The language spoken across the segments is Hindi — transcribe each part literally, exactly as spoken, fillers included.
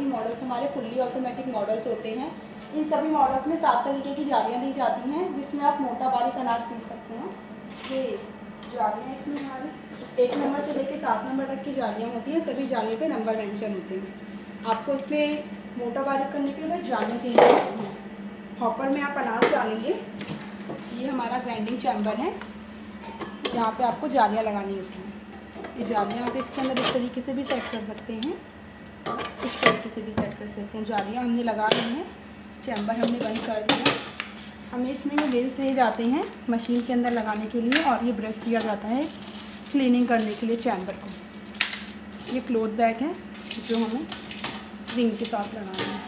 ही मॉडल्स हमारे फुल्ली ऑटोमेटिक मॉडल्स होते हैं। इन सभी मॉडल्स में सात तरीके की जालियाँ दी जाती हैं जिसमें आप मोटा बारीक अनाज पीस सकते हैं। ये जालियाँ इसमें हमारी एक नंबर से लेकर सात नंबर तक की जालियाँ होती हैं। सभी जालियों पे नंबर मेंशन होते हैं। आपको इसमें मोटा बारीक करने के लिए जालियाँ चेंज करनी हैं। हॉपर में आप अनाज डालेंगे। ये हमारा ग्राइंडिंग चैम्बर है, यहाँ पे आपको जालियाँ लगानी होती हैं। ये जालियाँ आप इसके अंदर इस तरीके से भी सेट कर सकते हैं, इस तरीके से भी सेट कर सकते हैं। जालियाँ हमने लगा ली हैं, चैम्बर हमने बंद कर दिया। हमें इसमें ये व्हील्स दिए जाते हैं मशीन के अंदर लगाने के लिए, और ये ब्रश दिया जाता है क्लीनिंग करने के लिए चैम्बर को। ये क्लॉथ बैग है जो हमें रिंग के साथ लगाना है।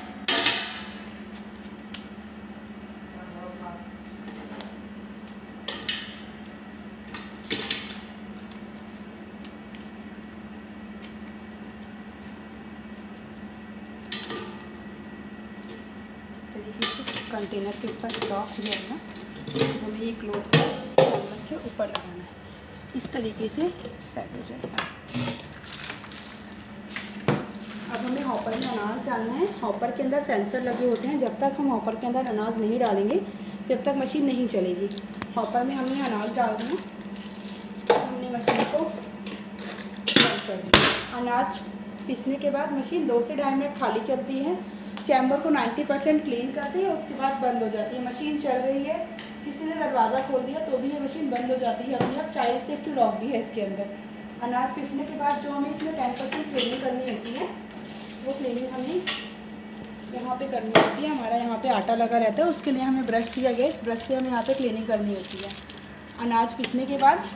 कंटेनर के ऊपर लॉक हो जाएगा, हमें ये क्लॉथ चैम्बर के ऊपर लगाना है। इस तरीके से सेट हो जाएगा। अब हमें हॉपर में अनाज डालना है। हॉपर के अंदर सेंसर लगे होते हैं। जब तक हम हॉपर के अंदर अनाज नहीं डालेंगे जब तक मशीन नहीं चलेगी। हॉपर में हमने अनाज डाल दिया, हमने मशीन को बंद कर दिया। अनाज पीसने के बाद मशीन दो से ढाई मिनट खाली चलती है। चैम्बर को नब्बे परसेंट क्लीन करती है, उसके बाद बंद हो जाती है। मशीन चल रही है, किसी ने दरवाज़ा खोल दिया तो भी ये मशीन बंद हो जाती है अपने आप। चाइल्ड सेफ्टी लॉक भी है इसके अंदर। अनाज पीसने के बाद जो हमें इसमें टेन परसेंट क्लीनिंग करनी होती है, वो क्लीनिंग हमें यहाँ पे करनी होती है। हमारा यहाँ पे आटा लगा रहता है, उसके लिए हमें ब्रश दिया गया। इस ब्रश से हमें यहाँ पे क्लीनिंग करनी होती है। अनाज पीसने के बाद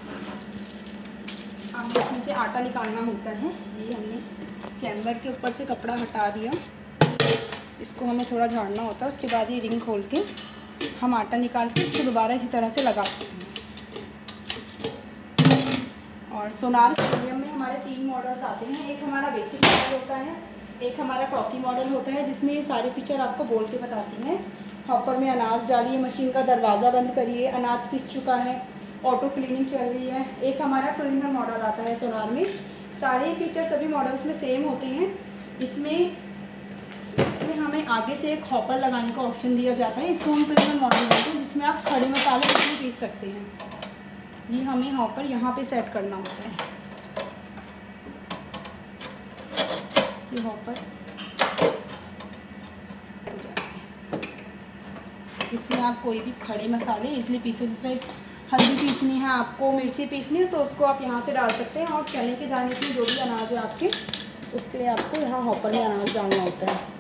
हमें इसमें से आटा निकालना होता है। ये हमने चैम्बर के ऊपर से कपड़ा हटा दिया, इसको हमें थोड़ा झाड़ना होता है। उसके बाद ये रिंग खोल के हम आटा निकाल के इसको दोबारा इसी तरह से लगा सकते हैं। और सोनार प्रीमियम में हमारे तीन मॉडल्स आते हैं। एक हमारा बेसिक मॉडल होता है, एक हमारा टॉकी मॉडल होता है जिसमें ये सारे फीचर आपको बोल के बताती हैं। हॉपर में अनाज डालिए, मशीन का दरवाज़ा बंद करिए, अनाज पिस चुका है, ऑटो क्लीनिंग चल रही है। एक हमारा प्रीमियम मॉडल आता है सोनार में। सारे फीचर सभी मॉडल्स में सेम होते हैं। इसमें इसमें हमें आगे से एक हॉपर लगाने का ऑप्शन दिया जाता है। इसको हम प्रीमियम मॉडल बोलते हैं, जिसमें आप खड़े मसाले इसमें पीस सकते हैं। ये हमें हॉपर यहाँ पे सेट करना होता है। ये हॉपर इसमें आप कोई भी खड़े मसाले इसलिए पीसे, जैसे हल्दी पीसनी है आपको, मिर्ची पीसनी है, तो उसको आप यहाँ से डाल सकते हैं। और चने के दाने की जो भी अनाज है आपके, उसके लिए आपको यहाँ हॉपर में अनाज डालना होता है।